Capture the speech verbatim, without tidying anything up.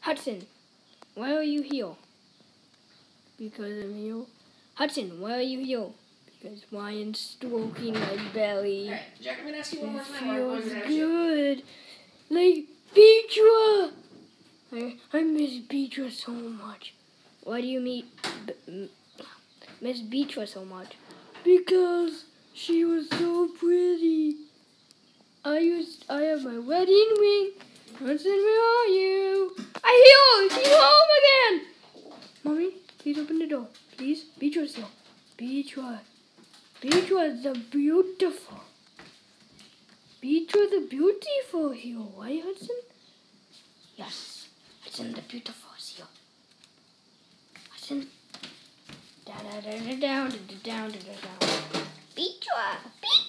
Hudson, why are you here? Because I'm here. Hudson, why are you here? Because Ryan's stroking my belly. Alright, Jack, I'm gonna ask you one more It time. Or feels one good. Like beetres. I, I miss beetres so much. Why do you meet, b miss beetres so much? Because she was so pretty. I used, I have my wedding ring. Hudson, where are you? I hear her. She's home again. Mommy, please open the door. Please. Beatrice here. Beatrice. Beatrice the beautiful. Beatrice the beautiful here. Why, Hudson? Yes. Hudson the beautiful is here. Hudson. Down, down, down, down, down, down, down, down. Beatrice. Beatrice.